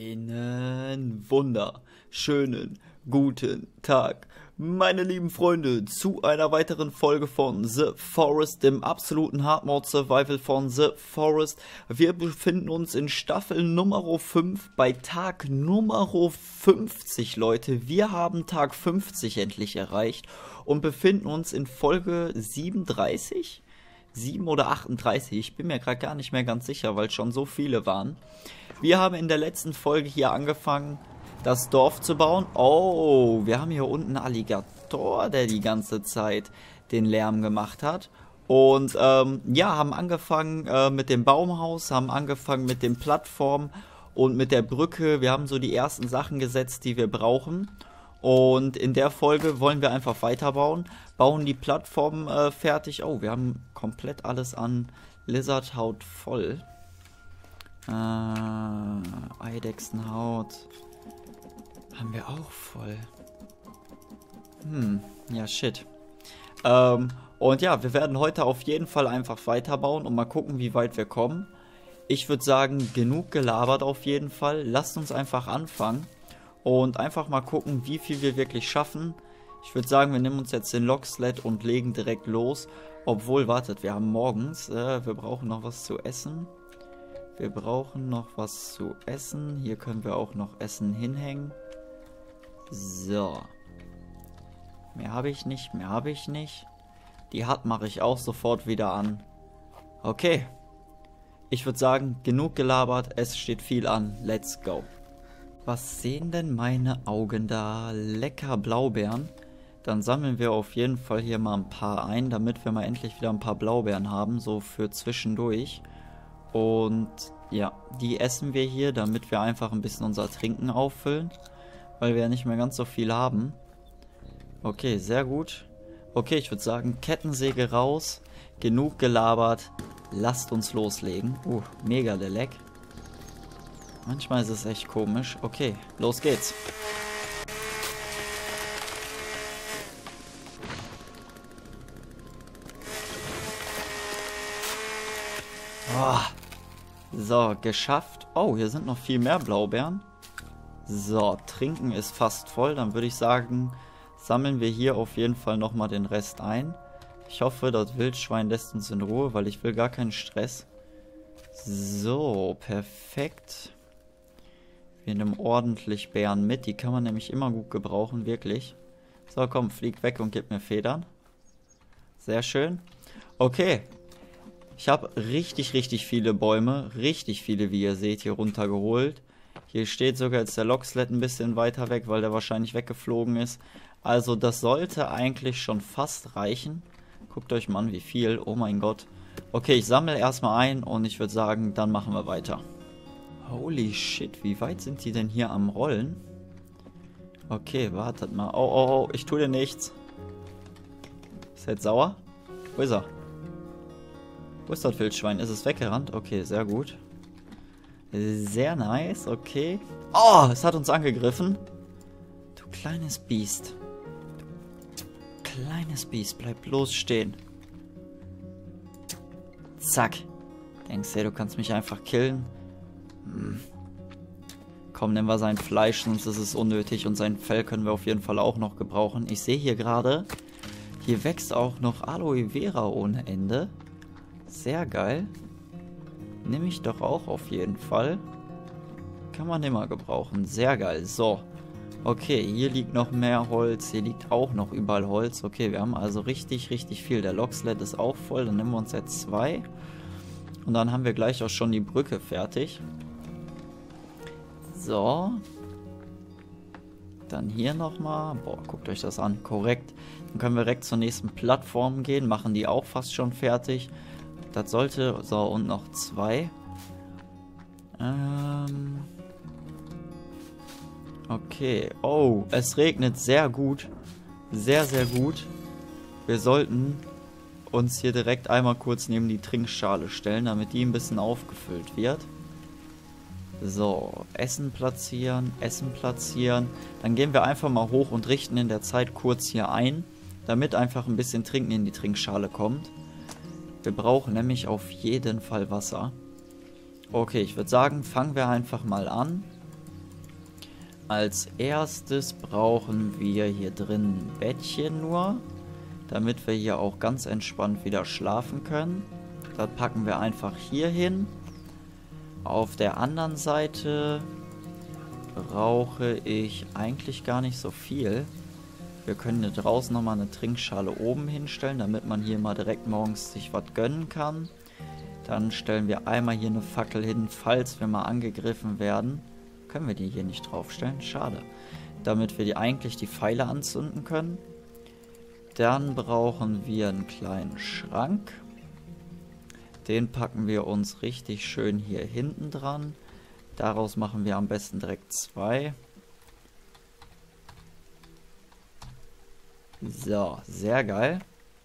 Einen wunderschönen guten Tag, meine lieben Freunde, zu einer weiteren Folge von The Forest, dem absoluten Hardmode Survival von The Forest. Wir befinden uns in Staffel Nummer 5 bei Tag Nummer 50, Leute. Wir haben Tag 50 endlich erreicht und befinden uns in Folge 37? 7 oder 38, ich bin mir gerade gar nicht mehr ganz sicher, weil schon so viele waren. Wir haben in der letzten Folge hier angefangen, das Dorf zu bauen. Oh, wir haben hier unten einen Alligator, der die ganze Zeit den Lärm gemacht hat. Und ja, haben angefangen mit dem Baumhaus, haben angefangen mit den Plattformen und mit der Brücke. Wir haben so die ersten Sachen gesetzt, die wir brauchen. Und in der Folge wollen wir einfach weiterbauen, bauen die Plattform fertig. Oh, wir haben komplett alles an Lizardhaut voll. Eidechsenhaut haben wir auch voll. Ja, shit. Und ja, wir werden heute auf jeden Fall einfach weiterbauen und mal gucken, wie weit wir kommen. Ich würde sagen, genug gelabert auf jeden Fall. Lasst uns einfach anfangen. Und einfach mal gucken, wie viel wir wirklich schaffen. Ich würde sagen, wir nehmen uns jetzt den Logsled und legen direkt los. Obwohl, wartet, wir haben morgens. Wir brauchen noch was zu essen. Wir brauchen noch was zu essen. Hier können wir auch noch Essen hinhängen. So. Mehr habe ich nicht, mehr habe ich nicht. Die Hut mache ich auch sofort wieder an. Okay. Ich würde sagen, genug gelabert. Es steht viel an. Let's go. Was sehen denn meine Augen da? Lecker Blaubeeren. Dann sammeln wir auf jeden Fall hier mal ein paar ein, damit wir mal endlich wieder ein paar Blaubeeren haben, so für zwischendurch. Und ja, die essen wir hier, damit wir einfach ein bisschen unser Trinken auffüllen, weil wir ja nicht mehr ganz so viel haben. Okay, sehr gut. Okay, ich würde sagen, Kettensäge raus, genug gelabert, lasst uns loslegen. Mega der Leck. Manchmal ist es echt komisch. Okay, los geht's. Oh. So, geschafft. Oh, hier sind noch viel mehr Blaubeeren. So, Trinken ist fast voll. Dann würde ich sagen, sammeln wir hier auf jeden Fall nochmal den Rest ein. Ich hoffe, das Wildschwein lässt uns in Ruhe, weil ich will gar keinen Stress. So, perfekt. Wir nehmen ordentlich Beeren mit. Die kann man nämlich immer gut gebrauchen, wirklich. So, komm, flieg weg und gib mir Federn. Sehr schön. Okay. Ich habe richtig viele Bäume. Richtig viele, wie ihr seht, hier runtergeholt. Hier steht sogar jetzt der Logsled ein bisschen weiter weg, weil der wahrscheinlich weggeflogen ist. Also das sollte eigentlich schon fast reichen. Guckt euch mal an, wie viel. Oh mein Gott. Okay, ich sammle erstmal ein und ich würde sagen, dann machen wir weiter. Holy shit, wie weit sind die denn hier am Rollen? Okay, wartet mal. Oh, ich tue dir nichts. Ist er jetzt sauer? Wo ist er? Wo ist das Wildschwein? Ist es weggerannt? Okay, sehr gut. Sehr nice, okay. Oh, es hat uns angegriffen. Du kleines Biest. Du kleines Biest, bleib bloß stehen. Zack. Denkst du, du kannst mich einfach killen? Komm, nehmen wir sein Fleisch, sonst ist es unnötig. Und sein Fell können wir auf jeden Fall auch noch gebrauchen. Ich sehe hier gerade, hier wächst auch noch Aloe Vera ohne Ende. Sehr geil. Nehme ich doch auch auf jeden Fall. Kann man immer gebrauchen. Sehr geil. So. Okay, hier liegt noch mehr Holz. Hier liegt auch noch überall Holz. Okay, wir haben also richtig viel. Der Logsled ist auch voll. Dann nehmen wir uns jetzt 2. Und dann haben wir gleich auch schon die Brücke fertig. So. Dann hier nochmal. Boah, guckt euch das an. Korrekt. Dann können wir direkt zur nächsten Plattform gehen. Machen die auch fast schon fertig. Das sollte... So, und noch 2. Okay. Oh, es regnet sehr gut. Sehr gut. Wir sollten uns hier direkt einmal kurz neben die Trinkschale stellen, damit die ein bisschen aufgefüllt wird. So, Essen platzieren, Essen platzieren. Dann gehen wir einfach mal hoch und richten in der Zeit kurz hier ein, damit einfach ein bisschen Trinken in die Trinkschale kommt. Wir brauchen nämlich auf jeden Fall Wasser. Okay, ich würde sagen, fangen wir einfach mal an. Als erstes brauchen wir hier drin ein Bettchen nur, damit wir hier auch ganz entspannt wieder schlafen können. Das packen wir einfach hier hin. Auf der anderen Seite brauche ich eigentlich gar nicht so viel. Wir können hier draußen nochmal eine Trinkschale oben hinstellen, damit man hier mal direkt morgens sich was gönnen kann. Dann stellen wir einmal hier eine Fackel hin, falls wir mal angegriffen werden. Können wir die hier nicht draufstellen? Schade. Damit wir eigentlich die Pfeile anzünden können. Dann brauchen wir einen kleinen Schrank. Den packen wir uns richtig schön hier hinten dran. Daraus machen wir am besten direkt 2. So, sehr geil.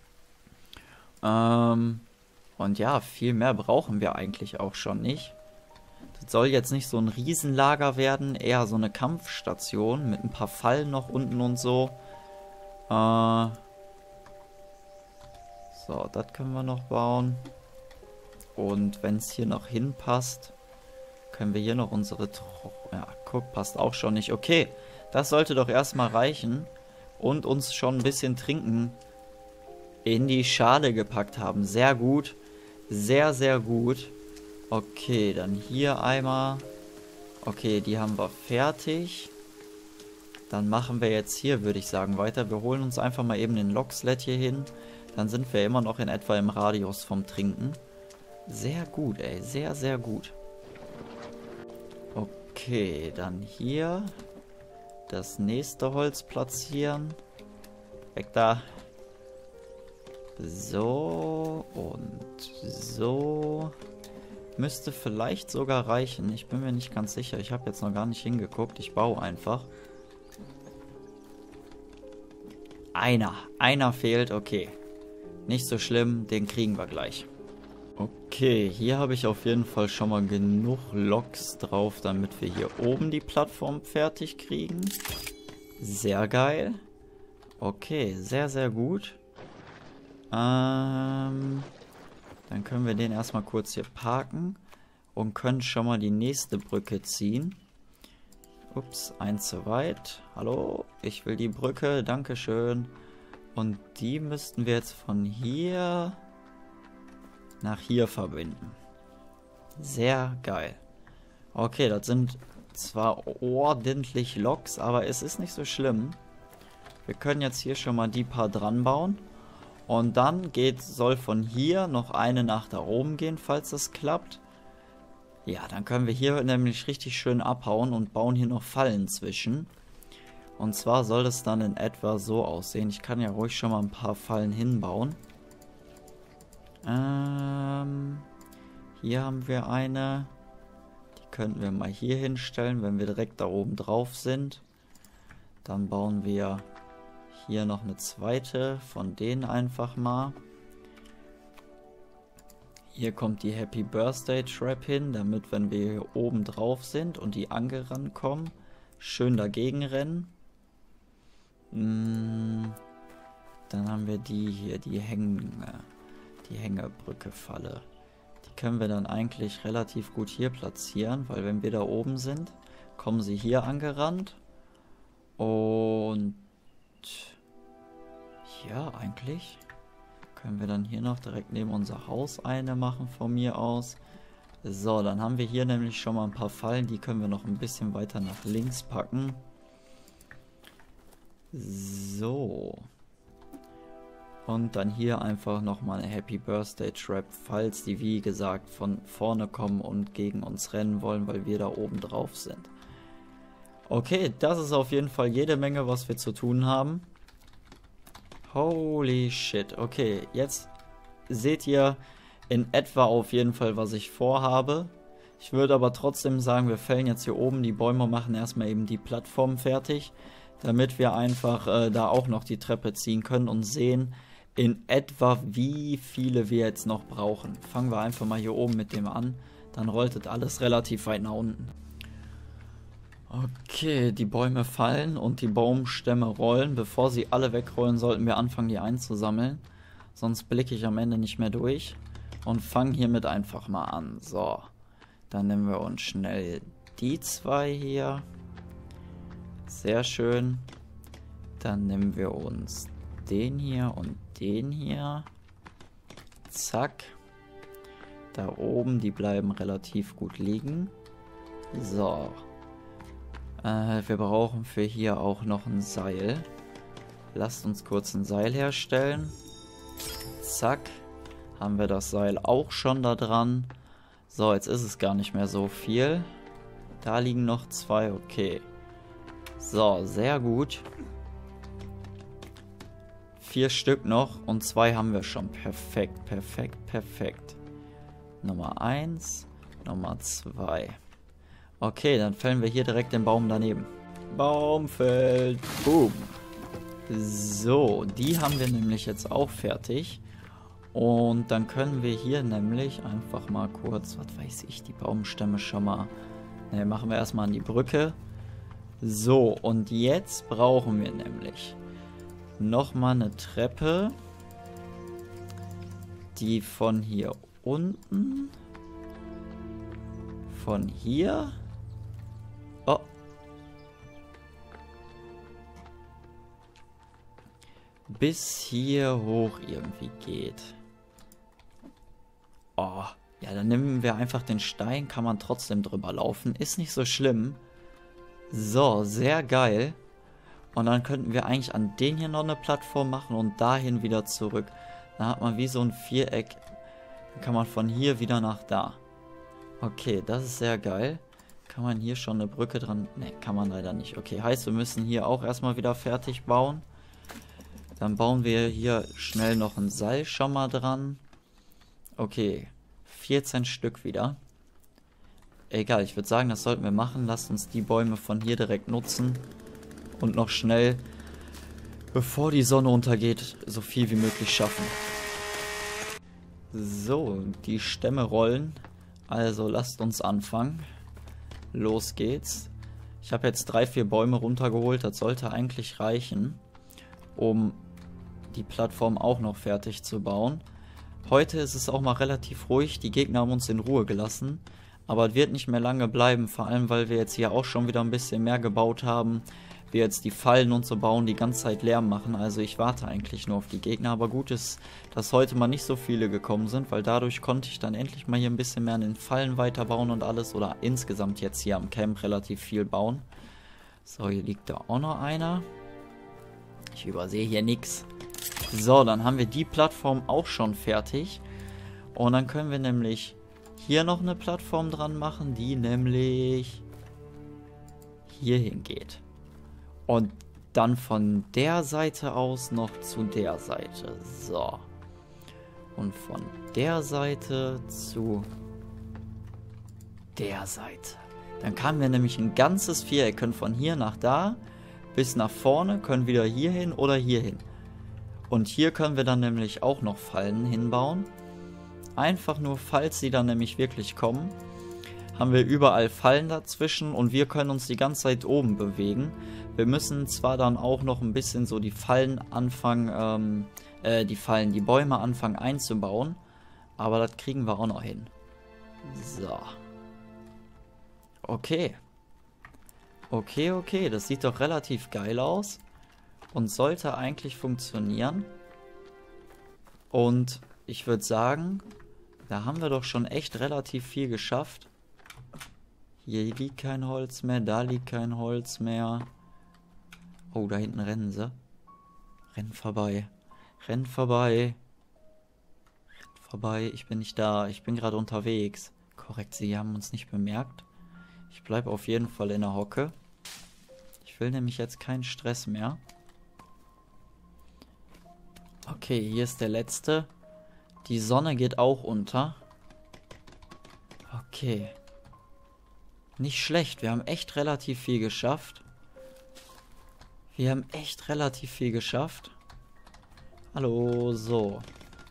Und ja, viel mehr brauchen wir eigentlich auch schon nicht. Das soll jetzt nicht so ein Riesenlager werden, eher so eine Kampfstation mit ein paar Fallen noch unten und so. So, das können wir noch bauen. Und wenn es hier noch hinpasst, können wir hier noch unsere... Ja, guck, passt auch schon nicht. Okay, das sollte doch erstmal reichen. Und uns schon ein bisschen Trinken in die Schale gepackt haben. Sehr gut. Sehr, sehr gut. Okay, dann hier einmal. Okay, die haben wir fertig. Dann machen wir jetzt hier, würde ich sagen, weiter. Wir holen uns einfach mal eben den Locksled hier hin. Dann sind wir immer noch in etwa im Radius vom Trinken. Sehr gut, ey. Sehr, sehr gut. Okay, dann hier das nächste Holz platzieren. Weg da. So und so. Müsste vielleicht sogar reichen. Ich bin mir nicht ganz sicher. Ich habe jetzt noch gar nicht hingeguckt. Ich baue einfach. Einer fehlt. Okay. Nicht so schlimm. Den kriegen wir gleich. Okay, hier habe ich auf jeden Fall schon mal genug Loks drauf, damit wir hier oben die Plattform fertig kriegen. Sehr geil. Okay, sehr, sehr gut. Dann können wir den erstmal kurz hier parken und können schon mal die nächste Brücke ziehen. Ups, eins zu weit. Hallo, ich will die Brücke, dankeschön. Und die müssten wir jetzt von hier nach hier verbinden. Sehr geil. Okay, das sind zwar ordentlich Loks, aber es ist nicht so schlimm. Wir können jetzt hier schon mal die paar dran bauen. Und dann soll von hier noch eine nach da oben gehen, falls das klappt. Ja, dann können wir hier nämlich richtig schön abhauen und bauen hier noch Fallen zwischen. Und zwar soll es dann in etwa so aussehen. Ich kann ja ruhig schon mal ein paar Fallen hinbauen. Hier haben wir eine. Die könnten wir mal hier hinstellen, wenn wir direkt da oben drauf sind. Dann bauen wir hier noch eine zweite von denen einfach mal. Hier kommt die Happy Birthday Trap hin, damit wenn wir hier oben drauf sind und die angerannt kommen, schön dagegen rennen. Dann haben wir die hier, die Hängebrücke-Falle. Die können wir dann eigentlich relativ gut hier platzieren, weil wenn wir da oben sind, kommen sie hier angerannt. Und ja, eigentlich können wir dann hier noch direkt neben unser Haus eine machen von mir aus. So, dann haben wir hier nämlich schon mal ein paar Fallen, die können wir noch ein bisschen weiter nach links packen. So. Und dann hier einfach nochmal eine Happy Birthday Trap, falls die wie gesagt von vorne kommen und gegen uns rennen wollen, weil wir da oben drauf sind. Okay, das ist auf jeden Fall jede Menge, was wir zu tun haben. Holy shit. Okay, jetzt seht ihr in etwa auf jeden Fall, was ich vorhabe. Ich würde aber trotzdem sagen, wir fällen jetzt hier oben die Bäume und machen erstmal eben die Plattform fertig, damit wir einfach da auch noch die Treppe ziehen können und sehen in etwa, wie viele wir jetzt noch brauchen. Fangen wir einfach mal hier oben mit dem an, dann rollt das alles relativ weit nach unten. Okay, die Bäume fallen und die Baumstämme rollen. Bevor sie alle wegrollen, sollten wir anfangen, die einzusammeln. Sonst blicke ich am Ende nicht mehr durch. Und fangen hiermit einfach mal an. So, dann nehmen wir uns schnell die zwei hier. Sehr schön. Dann nehmen wir uns den hier und den hier. Zack. Da oben, die bleiben relativ gut liegen. So. Wir brauchen für hier auch noch ein Seil. Lasst uns kurz ein Seil herstellen. Zack. Haben wir das Seil auch schon da dran. So, jetzt ist es gar nicht mehr so viel. Da liegen noch 2, okay. So, sehr gut. 4 Stück noch und 2 haben wir schon. Perfekt, perfekt, perfekt. Nummer 1, Nummer 2. Okay, dann fällen wir hier direkt den Baum daneben. Baum fällt. Boom. So, die haben wir nämlich jetzt auch fertig. Und dann können wir hier nämlich einfach mal kurz, was weiß ich, die Baumstämme schon mal... Ne, machen wir erstmal an die Brücke. So, und jetzt brauchen wir nämlich nochmal eine Treppe, die von hier unten, von hier, oh, bis hier hoch irgendwie geht. Oh, ja, dann nehmen wir einfach den Stein, kann man trotzdem drüber laufen, ist nicht so schlimm. So, sehr geil. Und dann könnten wir eigentlich an den hier noch eine Plattform machen und dahin wieder zurück. Dann hat man wie so ein Viereck. Dann kann man von hier wieder nach da. Okay, das ist sehr geil. Kann man hier schon eine Brücke dran... Ne, kann man leider nicht. Okay, heißt, wir müssen hier auch erstmal wieder fertig bauen. Dann bauen wir hier schnell noch ein Seil schon mal dran. Okay, 14 Stück wieder. Egal, ich würde sagen, das sollten wir machen. Lasst uns die Bäume von hier direkt nutzen. Und noch schnell, bevor die Sonne untergeht, so viel wie möglich schaffen. So, die Stämme rollen. Also lasst uns anfangen. Los geht's. Ich habe jetzt 3, 4 Bäume runtergeholt. Das sollte eigentlich reichen, um die Plattform auch noch fertig zu bauen. Heute ist es auch mal relativ ruhig. Die Gegner haben uns in Ruhe gelassen. Aber es wird nicht mehr lange bleiben. Vor allem, weil wir jetzt hier auch schon wieder ein bisschen mehr gebaut haben. Wir jetzt die Fallen und so bauen, die ganze Zeit Lärm machen. Also ich warte eigentlich nur auf die Gegner. Aber gut ist, dass heute mal nicht so viele gekommen sind, weil dadurch konnte ich dann endlich mal hier ein bisschen mehr an den Fallen weiterbauen und alles. Oder insgesamt jetzt hier am Camp relativ viel bauen. So, hier liegt da auch noch einer. Ich übersehe hier nichts. So, dann haben wir die Plattform auch schon fertig. Und dann können wir nämlich hier noch eine Plattform dran machen, die nämlich hier hingeht. Und dann von der Seite aus noch zu der Seite. So. Und von der Seite zu der Seite. Dann haben wir nämlich ein ganzes Viereck. Können von hier nach da bis nach vorne, können wieder hier hin oder hier hin. Und hier können wir dann nämlich auch noch Fallen hinbauen. Einfach nur, falls sie dann nämlich wirklich kommen, haben wir überall Fallen dazwischen und wir können uns die ganze Zeit oben bewegen. Wir müssen zwar dann auch noch ein bisschen so die Fallen anfangen, die Bäume anfangen einzubauen, aber das kriegen wir auch noch hin. So. Okay. Okay, das sieht doch relativ geil aus und sollte eigentlich funktionieren. Und ich würde sagen, da haben wir doch schon echt relativ viel geschafft. Hier liegt kein Holz mehr, da liegt kein Holz mehr. Oh, da hinten rennen sie. Rennt vorbei. Rennt vorbei. Rennt vorbei. Ich bin nicht da. Ich bin gerade unterwegs. Korrekt, sie haben uns nicht bemerkt. Ich bleibe auf jeden Fall in der Hocke. Ich will nämlich jetzt keinen Stress mehr. Okay, hier ist der letzte. Die Sonne geht auch unter. Okay. Nicht schlecht. Wir haben echt relativ viel geschafft. Hallo, so.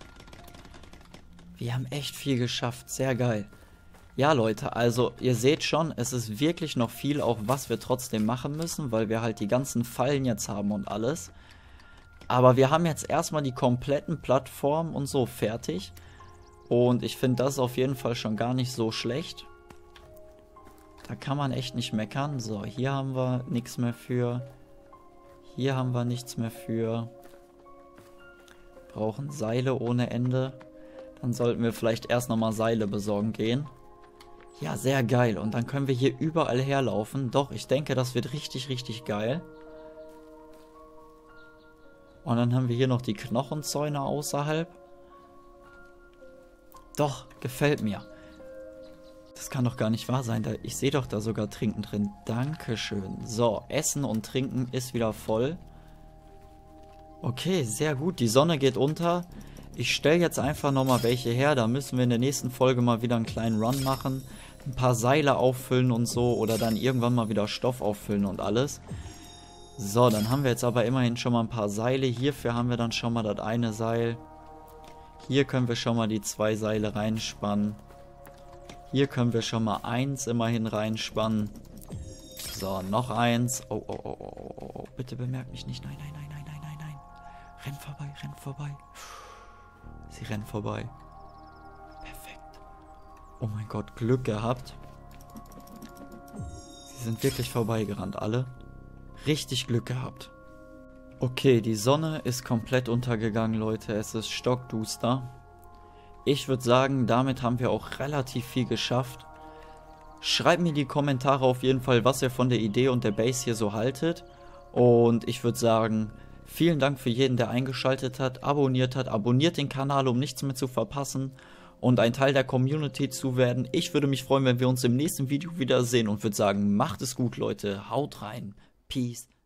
Wir haben echt viel geschafft. Sehr geil. Ja, Leute, also ihr seht schon, es ist wirklich noch viel, auch was wir trotzdem machen müssen, weil wir halt die ganzen Fallen jetzt haben und alles. Aber wir haben jetzt erstmal die kompletten Plattformen und so fertig. Und ich finde das auf jeden Fall schon gar nicht so schlecht. Da kann man echt nicht meckern. So, hier haben wir nichts mehr für. Hier haben wir nichts mehr für. Brauchen Seile ohne Ende. Dann sollten wir vielleicht erst nochmal Seile besorgen gehen. Ja, sehr geil. Und dann können wir hier überall herlaufen. Doch, ich denke, das wird richtig, richtig geil. Und dann haben wir hier noch die Knochenzäune außerhalb. Doch, gefällt mir. Das kann doch gar nicht wahr sein. Ich sehe doch da sogar Trinken drin. Dankeschön. So, Essen und Trinken ist wieder voll. Okay, sehr gut. Die Sonne geht unter. Ich stelle jetzt einfach nochmal welche her. Da müssen wir in der nächsten Folge mal wieder einen kleinen Run machen. Ein paar Seile auffüllen und so. Oder dann irgendwann mal wieder Stoff auffüllen und alles. So, dann haben wir jetzt aber immerhin schon mal ein paar Seile. Hierfür haben wir dann schon mal das eine Seil. Hier können wir schon mal die 2 Seile reinspannen. Hier können wir schon mal 1 immerhin reinspannen. So, noch 1. Oh, oh, oh, oh, oh, oh. Bitte bemerkt mich nicht. Nein, nein, nein, nein, nein, nein, nein. Renn vorbei, renn vorbei. Sie rennen vorbei. Perfekt. Oh mein Gott, Glück gehabt. Sie sind wirklich vorbeigerannt, alle. Richtig Glück gehabt. Okay, die Sonne ist komplett untergegangen, Leute. Es ist stockduster. Ich würde sagen, damit haben wir auch relativ viel geschafft. Schreibt mir in die Kommentare auf jeden Fall, was ihr von der Idee und der Base hier so haltet. Und ich würde sagen, vielen Dank für jeden, der eingeschaltet hat, abonniert hat. Abonniert den Kanal, um nichts mehr zu verpassen und ein Teil der Community zu werden. Ich würde mich freuen, wenn wir uns im nächsten Video wiedersehen und würde sagen, macht es gut, Leute. Haut rein. Peace.